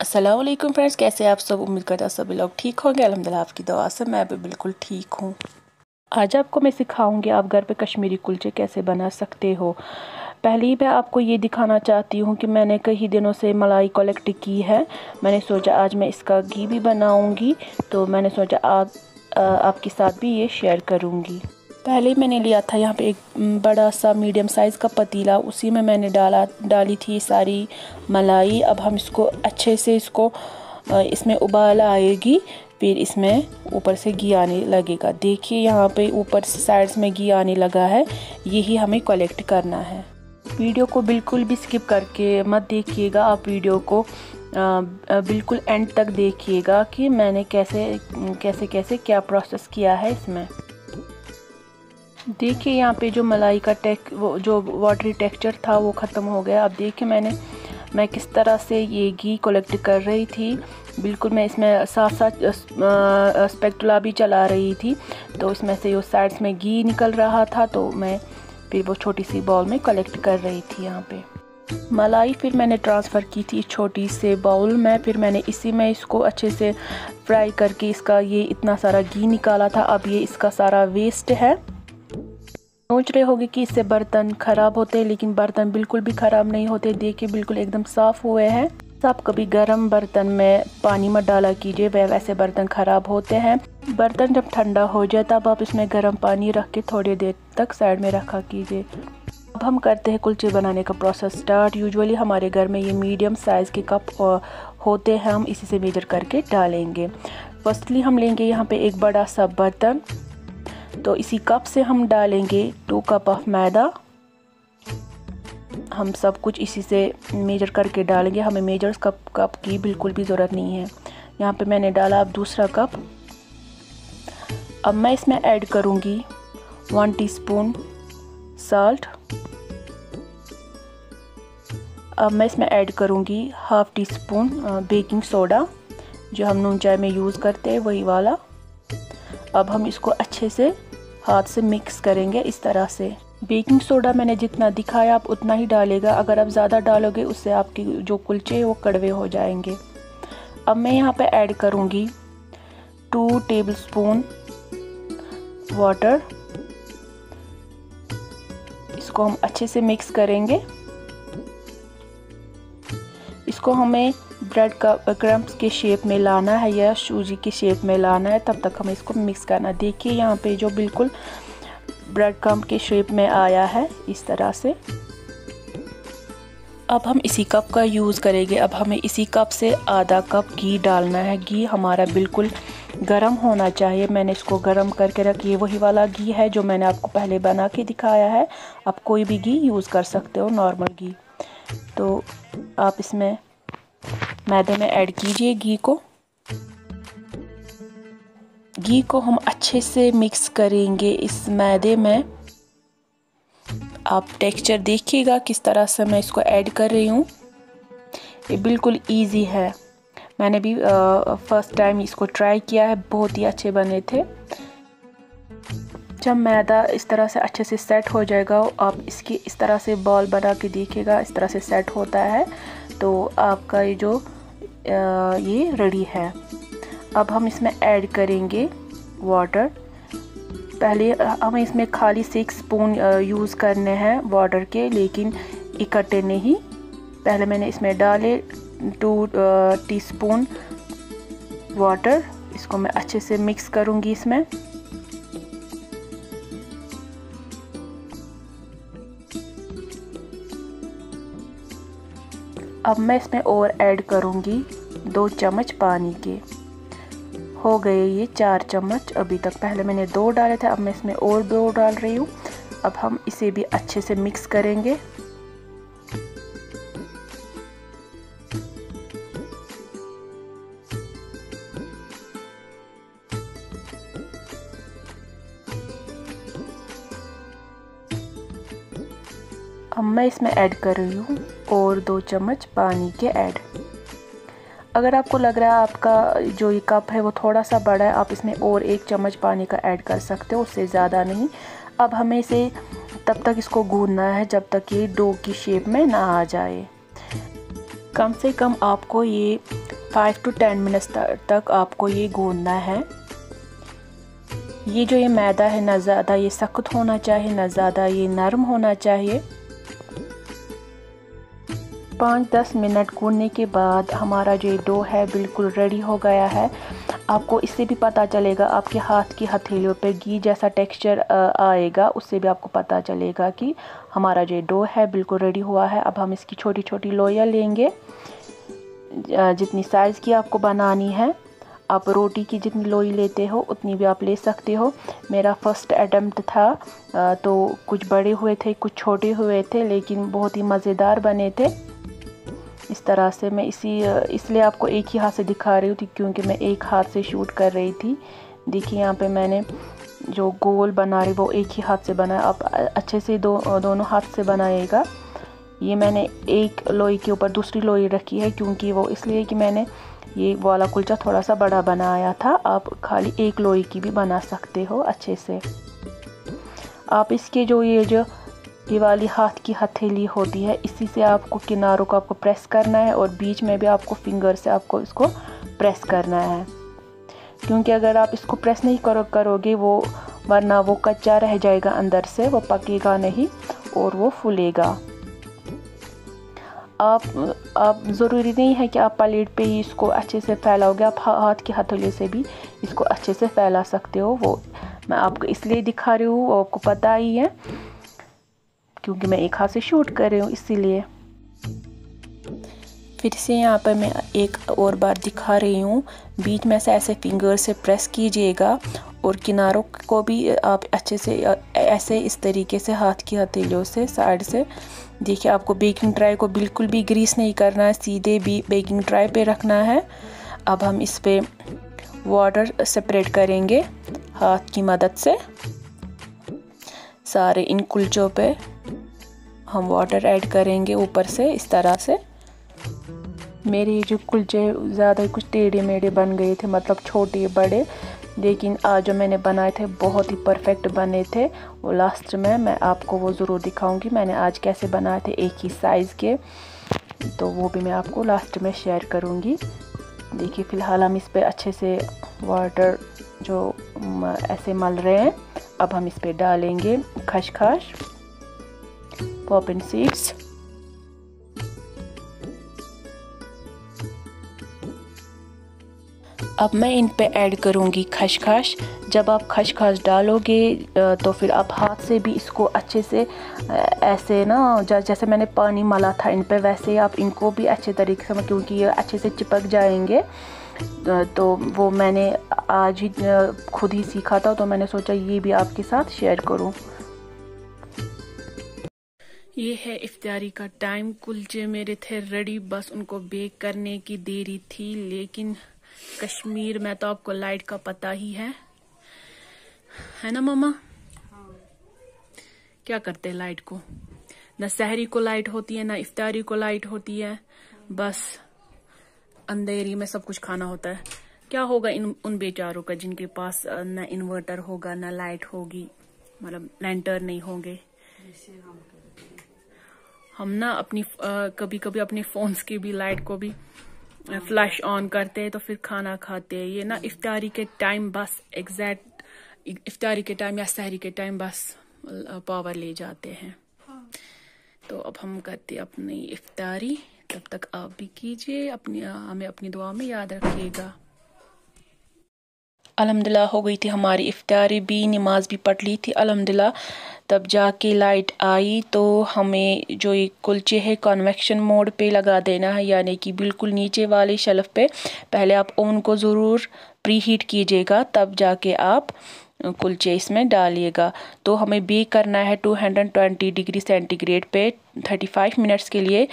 अस्सलाम वालेकुम फ्रेंड्स, कैसे आप सब। उम्मीद करता सभी लोग ठीक होंगे। अल्हम्दुलिल्लाह आपकी दुआ से मैं भी बिल्कुल ठीक हूँ। आज आपको मैं सिखाऊंगी आप घर पे कश्मीरी कुलचे कैसे बना सकते हो। पहले ही मैं आपको ये दिखाना चाहती हूँ कि मैंने कई दिनों से मलाई कलेक्ट की है। मैंने सोचा आज मैं इसका घी भी बनाऊँगी, तो मैंने सोचा आपके साथ भी ये शेयर करूँगी। पहले मैंने लिया था यहाँ पे एक बड़ा सा मीडियम साइज़ का पतीला, उसी में मैंने डाली थी सारी मलाई। अब हम इसको अच्छे से इसमें उबाल आएगी, फिर इसमें ऊपर से घी आने लगेगा। देखिए यहाँ पे ऊपर से साइड्स में घी आने लगा है, यही हमें कलेक्ट करना है। वीडियो को बिल्कुल भी स्किप करके मत देखिएगा, आप वीडियो को बिल्कुल एंड तक देखिएगा कि मैंने कैसे क्या प्रोसेस किया है इसमें। देखिए यहाँ पे जो मलाई का जो वाटरी टेक्सचर था वो ख़त्म हो गया। अब देखिए मैं किस तरह से ये घी कलेक्ट कर रही थी। बिल्कुल मैं इसमें साथ स्पैटुला भी चला रही थी, तो इसमें से वो साइड्स में घी निकल रहा था, तो मैं फिर वो छोटी सी बाउल में कलेक्ट कर रही थी। यहाँ पे मलाई फिर मैंने ट्रांसफ़र की थी छोटी से बाउल में। फिर मैंने इसी में इसको अच्छे से फ्राई करके इसका ये इतना सारा घी निकाला था। अब ये इसका सारा वेस्ट है। सोच रहे होंगे कि इससे बर्तन ख़राब होते हैं, लेकिन बर्तन बिल्कुल भी ख़राब नहीं होते। देखिए बिल्कुल एकदम साफ़ हुए हैं। आप कभी गर्म बर्तन में पानी मत डाला कीजिए, वैसे बर्तन ख़राब होते हैं। बर्तन जब ठंडा हो जाए तब आप इसमें गर्म पानी रख के थोड़ी देर तक साइड में रखा कीजिए। अब हम करते हैं कुलचे बनाने का प्रोसेस स्टार्ट। यूजुअली हमारे घर में ये मीडियम साइज़ के कप होते हैं, हम इसी से मेजर करके डालेंगे। फर्स्टली हम लेंगे यहाँ पे एक बड़ा सा बर्तन, तो इसी कप से हम डालेंगे 2 कप ऑफ मैदा। हम सब कुछ इसी से मेजर करके डालेंगे, हमें मेजर्स कप की बिल्कुल भी ज़रूरत नहीं है। यहाँ पे मैंने डाला अब दूसरा कप। अब मैं इसमें ऐड करूँगी 1 टीस्पून साल्ट। अब मैं इसमें ऐड करूँगी 1/2 टीस्पून बेकिंग सोडा, जो हम नून चाय में यूज़ करते हैं वही वाला। अब हम इसको अच्छे से हाथ से मिक्स करेंगे इस तरह से। बेकिंग सोडा मैंने जितना दिखाया आप उतना ही डालेगा, अगर आप ज़्यादा डालोगे उससे आपके जो कुलचे हैं वो कड़वे हो जाएंगे। अब मैं यहाँ पे ऐड करूँगी 2 टेबलस्पून वाटर। इसको हम अच्छे से मिक्स करेंगे। इसको हमें ब्रेड का क्रम्स के शेप में लाना है या सूजी के शेप में लाना है, तब तक हमें इसको मिक्स करना। देखिए यहाँ पे जो बिल्कुल ब्रेड क्रम्प के शेप में आया है इस तरह से। अब हम इसी कप का यूज़ करेंगे। अब हमें इसी कप से आधा कप घी डालना है। घी हमारा बिल्कुल गरम होना चाहिए। मैंने इसको गरम करके रखी, वही वाला घी है जो मैंने आपको पहले बना के दिखाया है। आप कोई भी घी यूज़ कर सकते हो, नॉर्मल घी। तो आप इसमें मैदे में ऐड कीजिए घी को। घी को हम अच्छे से मिक्स करेंगे इस मैदे में। आप टेक्सचर देखिएगा किस तरह से मैं इसको ऐड कर रही हूँ। ये बिल्कुल इजी है। मैंने भी फर्स्ट टाइम इसको ट्राई किया है, बहुत ही अच्छे बने थे। जब मैदा इस तरह से अच्छे से सेट हो जाएगा, आप इसकी इस तरह से बॉल बना के देखिएगा, इस तरह से सेट होता है तो आपका ये जो ये रेडी है। अब हम इसमें ऐड करेंगे वाटर। पहले हमें इसमें खाली 6 स्पून यूज़ करने हैं वाटर के, लेकिन इकट्ठे नहीं। पहले मैंने इसमें डाले 2 टीस्पून वाटर। इसको मैं अच्छे से मिक्स करूँगी इसमें। अब मैं इसमें और ऐड करूँगी 2 चम्मच पानी के। हो गए ये 4 चम्मच अभी तक। पहले मैंने 2 डाले थे, अब मैं इसमें और 2 डाल रही हूँ। अब हम इसे भी अच्छे से मिक्स करेंगे। अब मैं इसमें ऐड कर रही हूँ और 2 चम्मच पानी के ऐड। अगर आपको लग रहा है आपका जो ये कप है वो थोड़ा सा बड़ा है, आप इसमें और 1 चम्मच पानी का ऐड कर सकते हो, उससे ज़्यादा नहीं। अब हमें इसे तब तक इसको गूंदना है जब तक ये डो की शेप में ना आ जाए। कम से कम आपको ये 5 to 10 मिनट्स तक आपको ये गूंदना है। ये जो ये मैदा है ना ज़्यादा ये सख्त होना चाहिए ना ज़्यादा ये नरम होना चाहिए। 5-10 मिनट गूंदने के बाद हमारा जो डो है बिल्कुल रेडी हो गया है। आपको इससे भी पता चलेगा, आपके हाथ की हथेलियों पे घी जैसा टेक्सचर आएगा, उससे भी आपको पता चलेगा कि हमारा जो डो है बिल्कुल रेडी हुआ है। अब हम इसकी छोटी छोटी लोइयाँ लेंगे, जितनी साइज़ की आपको बनानी है। आप रोटी की जितनी लोई लेते हो उतनी भी आप ले सकते हो। मेरा फर्स्ट अटेम्प्ट था तो कुछ बड़े हुए थे कुछ छोटे हुए थे, लेकिन बहुत ही मज़ेदार बने थे। इस तरह से मैं इसलिए आपको एक ही हाथ से दिखा रही हूँ क्योंकि मैं एक हाथ से शूट कर रही थी। देखिए यहाँ पे मैंने जो गोल बना रही वो एक ही हाथ से बनाया। आप अच्छे से दोनों हाथ से बनाइएगा। ये मैंने एक लोई के ऊपर दूसरी लोई रखी है क्योंकि वो इसलिए कि मैंने ये वाला कुलचा थोड़ा सा बड़ा बनाया था। आप खाली एक लोई की भी बना सकते हो अच्छे से। आप इसके जो ये वाली हाथ की हथेली होती है इसी से आपको किनारों को आपको प्रेस करना है और बीच में भी आपको फिंगर से आपको इसको प्रेस करना है, क्योंकि अगर आप इसको प्रेस नहीं करोगे वरना वो कच्चा रह जाएगा अंदर से, वो पकेगा नहीं और वो फूलेगा। आप ज़रूरी नहीं है कि आप प्लेट पे ही इसको अच्छे से फैलाओगे, आप हाथ की हथेली से भी इसको अच्छे से फैला सकते हो। वो मैं आपको इसलिए दिखा रही हूँ, आपको पता ही है क्योंकि मैं एक हाथ से शूट कर रही हूँ इसीलिए। फिर से यहाँ पर मैं एक और बार दिखा रही हूँ, बीच में से ऐसे फिंगर से प्रेस कीजिएगा और किनारों को भी आप अच्छे से ऐसे इस तरीके से हाथ की हथेलियों से साइड से। देखिए आपको बेकिंग ट्राई को बिल्कुल भी ग्रीस नहीं करना है, सीधे भी बेकिंग ट्राई पे रखना है। अब हम इस पे वाटर सेपरेट करेंगे हाथ की मदद से। सारे इन कुलचों पे हम वाटर ऐड करेंगे ऊपर से इस तरह से। मेरे जो कुलचे ज़्यादा कुछ टेढ़े मेढ़े बन गए थे, मतलब छोटे बड़े, लेकिन आज जो मैंने बनाए थे बहुत ही परफेक्ट बने थे। वो लास्ट में मैं आपको वो ज़रूर दिखाऊंगी मैंने आज कैसे बनाए थे एक ही साइज़ के, तो वो भी मैं आपको लास्ट में शेयर करूंगी। देखिए फ़िलहाल हम इस पे अच्छे से वाटर जो ऐसे मल रहे हैं। अब हम इस पे डालेंगे खसखस, पॉपिन सीड्स, अब मैं इन पे ऐड करूँगी खसखस। जब आप खसखस डालोगे तो फिर आप हाथ से भी इसको अच्छे से ऐसे ना जैसे मैंने पानी मला था इन पे वैसे ही आप इनको भी अच्छे तरीके से, क्योंकि ये अच्छे से चिपक जाएंगे। तो वो मैंने आज ही खुद ही सीखा था, तो मैंने सोचा ये भी आपके साथ शेयर करूँ। ये है इफ्तारी का टाइम। कुलचे मेरे थे रेडी, बस उनको बेक करने की देरी थी। लेकिन कश्मीर में तो आपको लाइट का पता ही है ना मम्मा? हाँ। क्या करते हैं लाइट को, ना सहरी को लाइट होती है ना इफ्तारी को लाइट होती है, बस अंधेरी में सब कुछ खाना होता है। क्या होगा उन बेचारों का जिनके पास ना इन्वर्टर होगा ना लाइट होगी, मतलब लैंटर्न नहीं होंगे। हम ना अपनी कभी कभी अपने फोन्स की भी लाइट को भी फ्लैश ऑन करते हैं तो फिर खाना खाते हैं। ये ना इफ्तारी के टाइम बस एग्जैक्ट इफ्तारी के टाइम या सहरी के टाइम बस पावर ले जाते हैं। तो अब हम करते हैं अपनी इफ्तारी, तब तक आप भी कीजिए, हमें अपनी दुआ में याद रखिएगा। अल्हम्दुलिल्लाह हो गई थी हमारी इफ्तारी भी, नमाज भी पढ़ ली थी अल्हम्दुलिल्लाह। तब जाके लाइट आई तो हमें जो ये कुलचे है कन्वेक्शन मोड पे लगा देना है, यानी कि बिल्कुल नीचे वाले शेल्फ पे। पहले आप ओवन को ज़रूर प्री हीट कीजिएगा, तब जाके आप कुलचे इसमें डालिएगा। तो हमें बेक करना है 220 डिग्री सेंटीग्रेड पे 35 मिनट्स के लिए।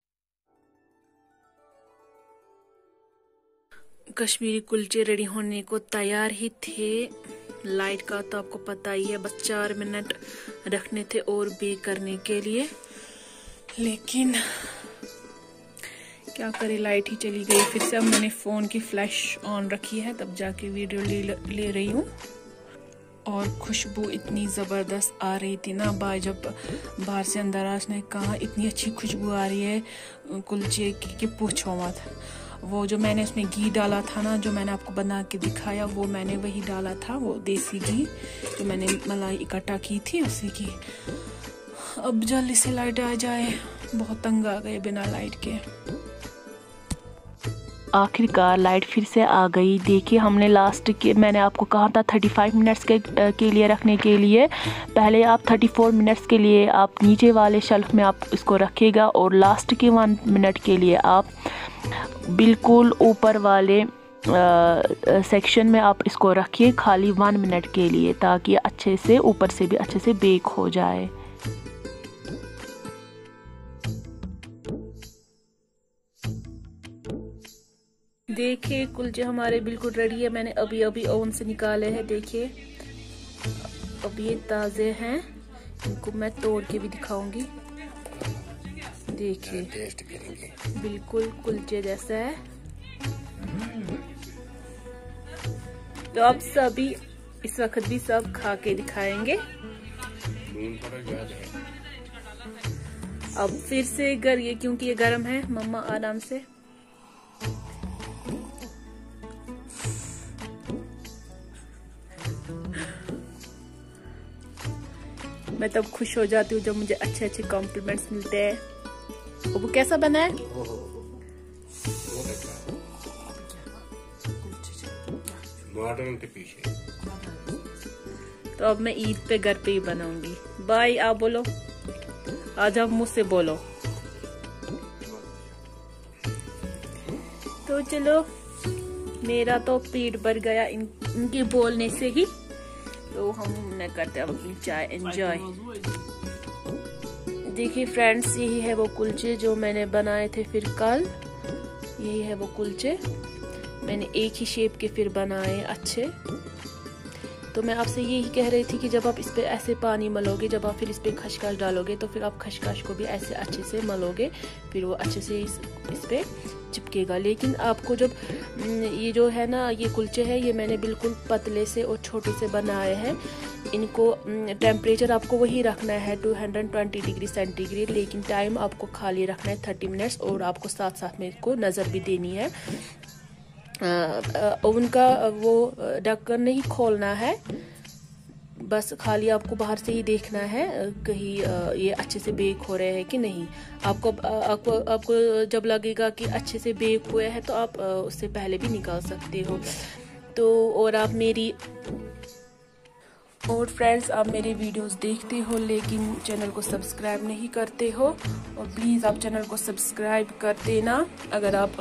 कश्मीरी कुलचे रेडी होने को तैयार ही थे। लाइट का तो आपको पता ही है, बस 4 मिनट रखने थे और बेक करने के लिए, लेकिन क्या करे लाइट ही चली गई। फिर से अब मैंने फ़ोन की फ्लैश ऑन रखी है, तब जाके वीडियो ले रही हूँ। और खुशबू इतनी ज़बरदस्त आ रही थी ना, भाई जब बाहर से अंदर ने कहा इतनी अच्छी खुशबू आ रही है कुलचे की कि पूछो मत। वो जो मैंने उसमें घी डाला था ना, जो मैंने आपको बना के दिखाया, वो मैंने वही डाला था, वो देसी घी जो मैंने मलाई इकट्ठा की थी उसी की। अब जल्दी से लाइट आ जाए, बहुत तंग आ गए बिना लाइट के। आखिरकार लाइट फिर से आ गई। देखिए हमने लास्ट के, मैंने आपको कहा था 35 मिनट्स के लिए रखने के लिए, पहले आप 34 मिनट्स के लिए आप नीचे वाले शेल्फ में आप इसको रखिएगा और लास्ट के 1 मिनट के लिए आप बिल्कुल ऊपर वाले सेक्शन में आप इसको रखिए खाली 1 मिनट के लिए, ताकि अच्छे से ऊपर से भी अच्छे से बेक हो जाए। देखिए कुलचे हमारे बिल्कुल रेडी है, मैंने अभी अभी ओवन से निकाले हैं। देखिए अब ये ताज़े हैं, इनको मैं तोड़ के भी दिखाऊंगी। देखिए टेस्ट करेंगे, बिल्कुल कुलचे जैसा है। तो अब सभी इस वक्त भी सब खा के दिखाएंगे। अब फिर से ये क्योंकि ये गर्म है, मम्मा आराम से। मैं तब खुश हो जाती हूँ जब मुझे अच्छे अच्छे कॉम्प्लीमेंट्स मिलते हैं। वो कैसा बना है? मॉडर्न के पीछे। तो अब मैं ईद पे घर पे ही बनाऊंगी। बाय, आप बोलो, आज आप मुझसे बोलो। तो चलो, मेरा तो पेट भर गया इनके बोलने से ही। तो हम न करते अब अपनी चाय एंजॉय। देखिए फ्रेंड्स, यही है वो कुलचे जो मैंने बनाए थे फिर कल। यही है वो कुलचे, मैंने एक ही शेप के फिर बनाए अच्छे। तो मैं आपसे यही कह रही थी कि जब आप इस पे ऐसे पानी मलोगे, जब आप फिर इस पे खसखस डालोगे, तो फिर आप खसखस को भी ऐसे अच्छे से मलोगे, फिर वो अच्छे से इस पे चिपकेगा। लेकिन आपको जब ये जो है ना, ये कुलचे है, ये मैंने बिल्कुल पतले से और छोटे से बनाए हैं। इनको टेम्परेचर आपको वही रखना है 220 डिग्री सेंटीग्रेड, लेकिन टाइम आपको खाली रखना है 30 मिनट्स, और आपको साथ साथ में इसको नज़र भी देनी है। ओवन का वो ढक्कन नहीं खोलना है, बस खाली आपको बाहर से ही देखना है कहीं ये अच्छे से बेक हो रहे हैं कि नहीं। आपको जब लगेगा कि अच्छे से बेक हुए हैं तो आप उससे पहले भी निकाल सकते हो। तो और फ्रेंड्स, आप मेरे वीडियोस देखते हो लेकिन चैनल को सब्सक्राइब नहीं करते हो, और प्लीज़ आप चैनल को सब्सक्राइब कर देना अगर आप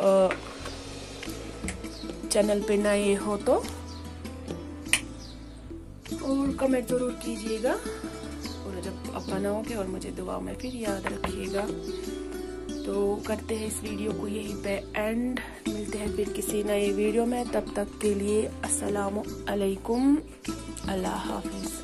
चैनल पे नए हो तो, और कमेंट ज़रूर कीजिएगा, और जब आप बनाओगे और मुझे दुआ में फिर याद रखिएगा। तो करते हैं इस वीडियो को यहीं पे एंड, मिलते हैं फिर किसी नए वीडियो में। तब तक के लिए अस्सलामु अलैकुम, अल्लाह हाफिज़।